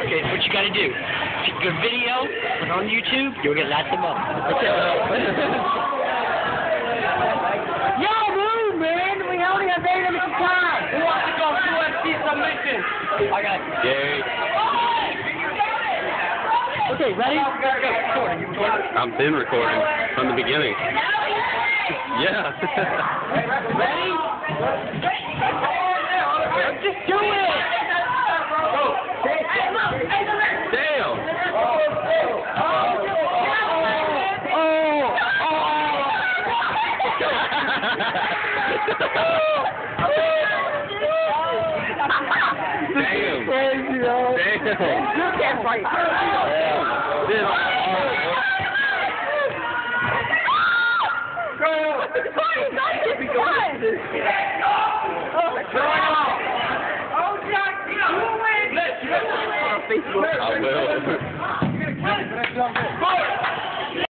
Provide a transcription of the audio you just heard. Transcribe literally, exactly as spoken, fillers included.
Okay, what you gotta do. Take a good video, put it on YouTube, you'll get lots of money. Yo, move, man! We only have eight minutes of time! Who wants to go U F C submission? I got you. Yay. Okay, ready? I've been recording from the beginning. Yeah. Ready? Just do it! Go. Damn. Damn. Crazy, yo. Damn. You can't fight. Damn. I will.